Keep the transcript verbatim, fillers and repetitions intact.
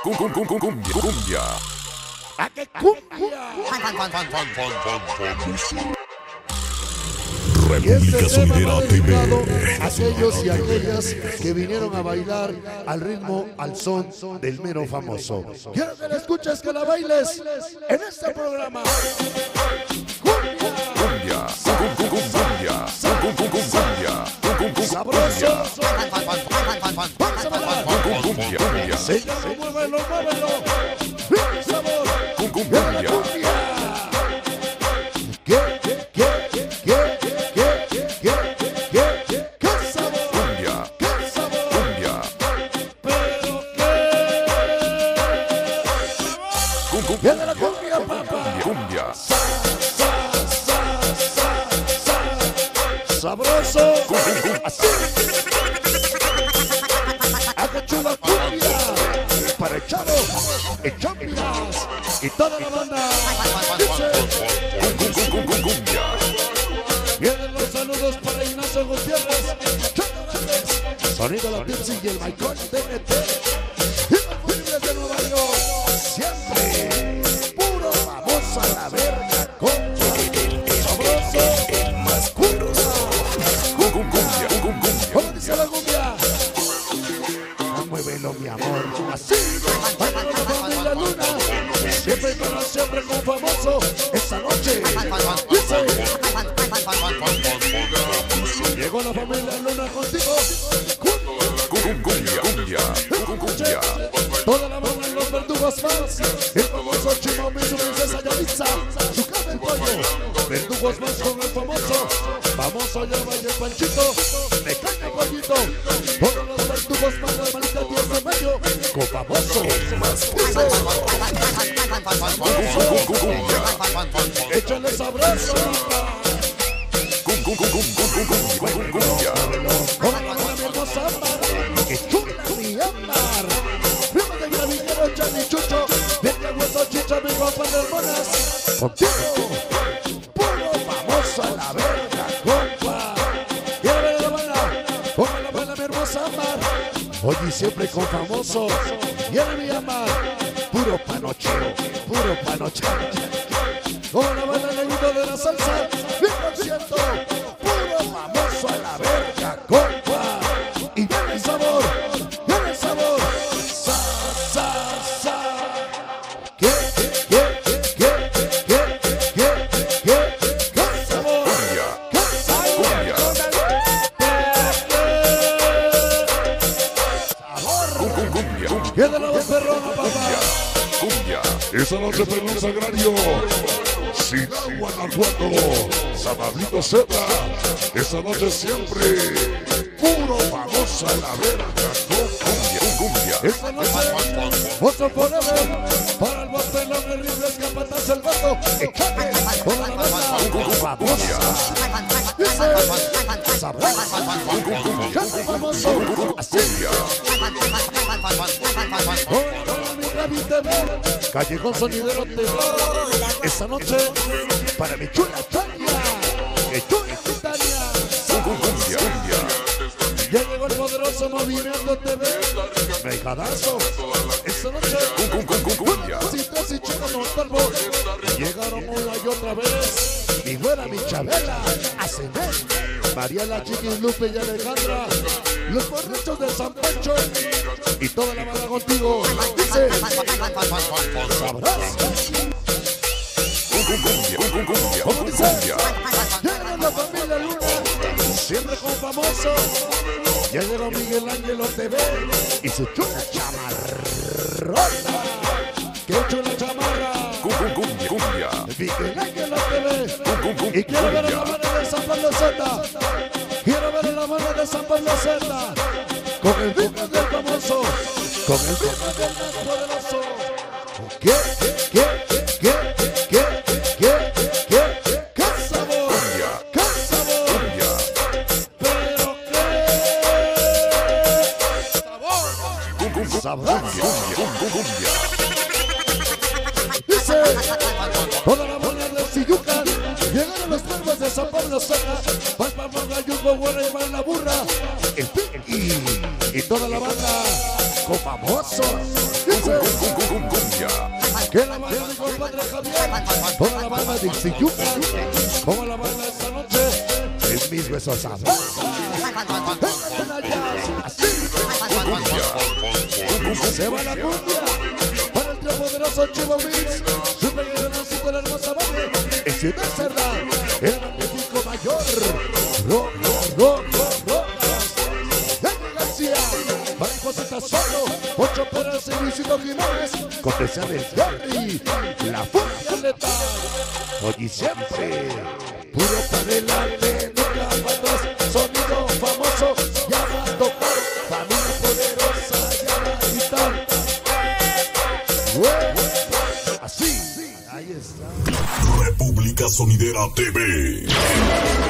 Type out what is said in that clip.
Cumbia. ¡A qué cumbia! Y este tema va dedicado a aquellos y aquellas que vinieron a bailar al ritmo, al son del mero famoso. Quiero que la escuches, que la bailes en este programa. Cumbia. Cumbia. Cumbia. Sabroso. Vamos a bailar. Cumbia. Señor, muévelo, muévelo. ¡Viva el sabor! Cumbia. Cumbia. ¿Qué? ¿Qué? ¿Qué? ¿Qué? ¿Qué? ¿Qué? ¿Qué? ¿Qué? ¿Qué sabor? Cumbia. ¿Qué sabor? Cumbia. Pero qué. ¿Qué de la cumbia, papá? Cumbia. Sa, sa, sa, sa, sa. Sabroso. Así. Haga chula cumbia para el Chavo, el Champiras y toda la banda. Dice. Cumbia. Vienen los saludos para Ignacio Gutiérrez, Sonido La Tipsy y el Michael T N T. Inconfundibles de Nueva York, siempre puro vamos a la verga con sabroso, El más poderoso. Cumbia. ¿cómo dice la cumbia? Ah, muévelo, mi amor, así. Baila la familia Luna, siempre y para siempre con famoso. Esta noche dice. Llegó la familia Luna contigo. Cumbia. Cumbia. Cumbia. Toda la banda en los verdugos más. El famoso Chimomi, su princesa Yalitza. Su casa el pollo. Verdugos más con el famoso. Famoso llama y el Panchito. Me cae el pollito. Todos los verdugos más, la hermanita diez de mayo. Con famoso. Dice. Échale sabroso. Cumbia. Hola, mi hermosa Amar, que chula mi Amar. Prima de Gravillero, Chani Chucho, Vete Hueso, Chicha, mi compa de hermanas. Contigo, puro famoso a la verga, compa. Quiero ver a la banda, hola la banda, mi hermosa Amar. Hoy y siempre con famoso, viene mi Amar. Puro panocheo, puro panocheo. Hola la banda, el negrito de la salsa, mil por ciento. Famoso a la verga, compa. Y viene el sabor, viene el sabor. Sa, sa, sa. ¿Qué, qué, qué, qué, qué, qué, qué, qué sabor? ¿Qué sabor? Sabor. ¿Qué de la voz perrona, papá? Cumbia. Esa noche perdón sagrario, sin agua Guanajuato, Samadito Z. Esa noche siempre, puro famoso a la verga. Cumbia. Esta noche, otro forever. Para el bostelón, el rifle, escapatazo, el gato. Échate, toda la banda, famosa. Dice, sabrosa. Échate, famoso. Así. Hola, mi Gaby T V, Callejón Sonidero T V. Esta noche, para mi chula Tania, mi chula Titania. Cumbia. Ya llegó el poderoso Movimiento T V, Mejadazo. Esta noche, Cumbia. citas y chicos Montalvo llegaron una y otra vez. Mi güera, mi Chabela, Asenel, Mariela, Chiquis, Lupe y Alejandra, los borrachos de San Pancho y toda la banda contigo. Dice, sabroso. ¿Cómo dice? Llega la familia Luna, siempre con famoso. Ya llegó Miguel Ángel T V y su chula chamarrona. ¡Qué chula chamarra! Cumbia. Miguel Ángel T V. Y quiero ver a la banda de San Pablo Z. Quiero ver a la banda de San Pablo Z. Con el ritmo del famoso. Con el ritmo del más poderoso. ¿Qué? ¿Qué? ¿Qué? ¿Qué? ¿Qué? ¿Qué? ¿Qué sabor? ¿Qué sabor? ¿Pero qué? Sabor. Cumbia. Dice, toda la banda de Siyucan, llegaron los cuervos de San Pablo Zona, Palma, Manga, Yugo, Guerra y Van la Burra, el Pinky y toda la banda con famosos. Cumbia. Que la banda mi compadre Javier, toda la banda de Ixtiyuca, como la banda esta noche, el mismo esos sabrosos. Así, se va la cumbia, para el trío poderoso Chivo Mix, su pequeño nacido la hermosa banda, en Ciudad Cerda, el magnífico mayor, Rojo, Rojo, Rojo, García, Mariposita Solo, Ocho Poderes y Luisito Jiménez, cortesía del Jerry, la fuerza letal, hoy y siempre, puro para adelante, nunca atrás, sonido famoso, ya va a tocar, familia poderosa, ya va a gritar, así, ahí está. República Sonidera T V.